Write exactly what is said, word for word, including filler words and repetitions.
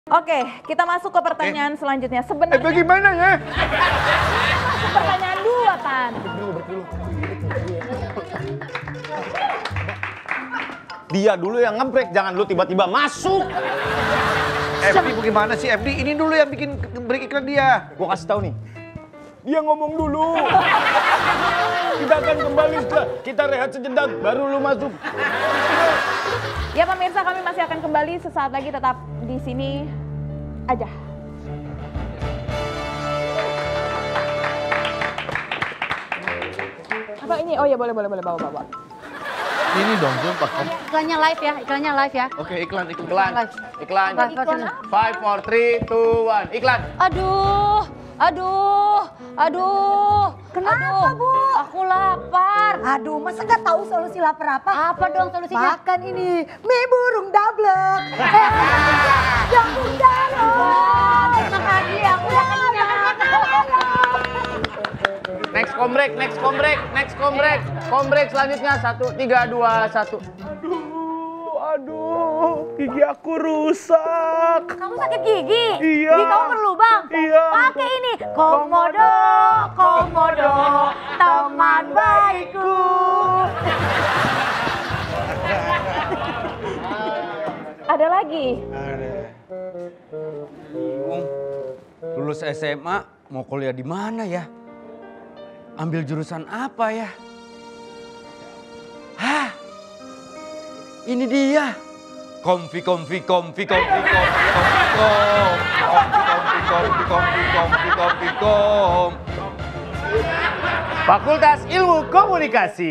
Oke, kita masuk ke pertanyaan eh. selanjutnya. Sebenarnya eh, bagaimana ya? Masuk pertanyaan dua, Tan. Dia dulu yang ngebrek, jangan lu tiba-tiba masuk. F D bagaimana sih? F D ini dulu yang bikin break iklan dia. Gua kasih tahu nih. Dia ngomong dulu. Kita akan kembali setelah kita rehat sejenak, baru lu masuk. Ya pemirsa, kami masih akan kembali sesaat lagi, tetap di sini aja. Apa ini? Oh ya, boleh boleh boleh bawa bawa. Ini dong, sumpah. Iklannya live ya, iklannya live ya. Oke, iklan, iklan. Iklan, iklan. Iklan Five, four, three, two, one. Iklan. Aduh, aduh, aduh. Kenapa, aduh, Bu? Aku lapar. Aduh, masa nggak tahu solusi lapar apa? Apa dong solusinya? Makan ini, mie burung dablek. Yang muda loh. Makasih, aku udah kenyang. Next kombrek, next kombrek, next kombrek. Kombrek selanjutnya, satu, tiga, dua, satu. Aduh, aduh, gigi aku rusak. Kamu sakit gigi? Iya. Gigi kamu berlubang? Iya. Pakai ini, komodo, komodo, teman baikku. Ada lagi? Ada. Bingung. Lulus S M A mau kuliah di mana ya? Ambil jurusan apa ya? Hah? Ini dia. Komfi, komfi, komfi, komfi, komfi, komfi, kom. Komfi, komfi, komfi, komfi, komfi, komfi, kom. Fakultas Ilmu Komunikasi.